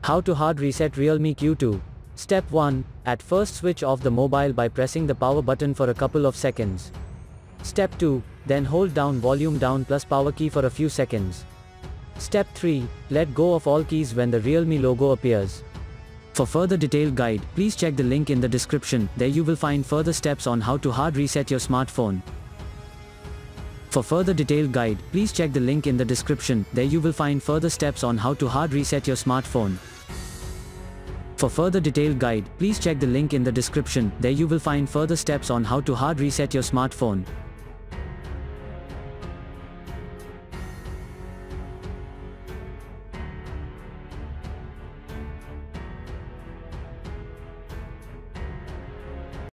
How to hard reset Realme Q2. Step 1. At first switch off the mobile by pressing the power button for a couple of seconds. Step 2. Then hold down volume down plus power key for a few seconds. Step 3. Let go of all keys when the Realme logo appears. For further detailed guide, please check the link in the description. There you will find further steps on how to hard reset your smartphone. For further detailed guide, please check the link in the description. There you will find further steps on how to hard reset your smartphone. For further detailed guide, please check the link in the description. There you will find further steps on how to hard reset your smartphone.